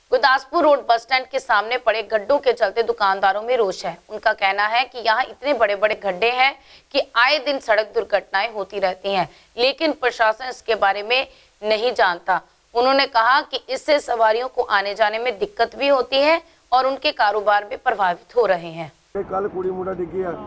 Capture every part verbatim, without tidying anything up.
Gurdaspur road bus stand के सामने पड़े गड्ढों के चलते दुकानदारों में रोष है। उनका कहना है कि यहाँ इतने बड़े बड़े गड्ढे हैं कि आए दिन सड़क दुर्घटनाएं होती रहती हैं, लेकिन प्रशासन इसके बारे में नहीं जानता। उन्होंने कहा कि इससे सवारियों को आने जाने में दिक्कत भी होती है और उनके कारोबार भी प्रभावित हो रहे हैं। कल कुड़ी मुंडा डिगी है,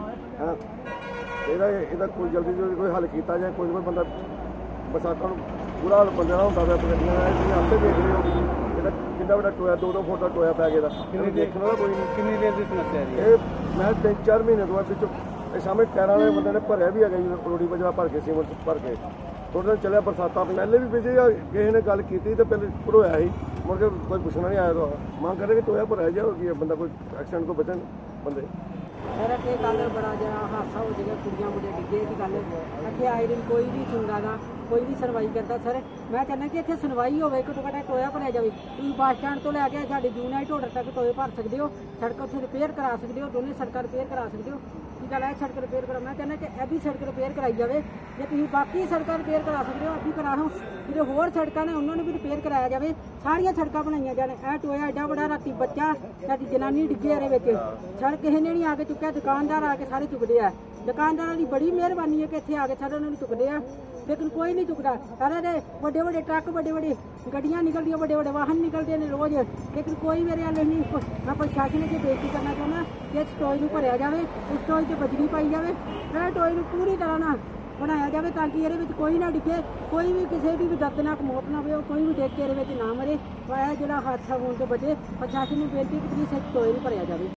कोई जल्दी जल्दी कोई हल किया जाए। कोई कोई बंदा बरसातों बुरा हाल बंदे का होंदा आपे देख रहे हो कितना बड़ा टोया, दो दो फुट का टोया पै गया। देखने वाला कोई नहीं। कितनी देर की समस्या है? मैं तीन चार महीने तो पिछले सामने टायरा वाले बंदे ने भरया भी है, रोड़ी बजरा भर के सीमेंट भर के थोड़े दिन चलिया। बरसात पहले भी पिछले किसी ने गल की तो पहले भरोया ही, मुड़ के कोई पुछना नहीं आया। तो मांग करे कि टोया भरया जाए, बंदा कोई एक्सीडेंट को बचन बंदे। सर अगे कल बड़ा जरा हादसा हो जाएगा, कुड़ियां मुझे डिगे की गल अगे आए दिन कोई भी सुनता गा, कोई भी सुनवाई करता। सर मैं कहना कि इतने सुनवाई हो घट्टो घट्ट टोया भरया जाए। तुम बस स्टैंड तो लैके साढ़े जूना ढोडर तक टोए भर सकते हो, सड़क उत्थे रिपेयर करा सकते हो, दोनों सड़क रिपेयर करा सकते हो। की गल है सड़क रिपेयर करा, मैं कहना कि यह भी सड़क रिपेयर कराई जाए। जे तुम बाकी सड़क रिपेयर करा सकते हो अभी करा लो, जो होर सड़क ने उन्होंने भी रिपेयर कराया जाए। सारिया सड़क बनाई जाए। यह टोया एडा बड़ा राती बच्चा साडी जनानी डिगे ये सड़क किसी ने नहीं आके चुकया, दुकानदार आके सारे चुकते हैं। दुकानदार की बड़ी मेहरबानी है कि इतने आके सारे उन्होंने चुकते हैं, लेकिन कोई नहीं चुकता। सारे दे बड़े बड़े ट्रक, बड़े बड़े गड्डियां निकलती, बड़े बड़े वाहन निकलते हैं रोज, लेकिन कोई मेरे हाल नहीं। मैं प्रशासन अगे बेनती करना चाहना कि इस टोए को भरया जाए, इस टोए से बजरी पाई जाए, इस टोए को पूरी तरह ना बनाया जाए ताकि ये कोई ना डिगे, कोई भी किसी की भी दर्दनाक मौत ना हो, कोई भी देख के ये ना मरे। वह जो हादसा होने तो बचे। प्रशासन ने बेनती की इस टोए को भरया जाए।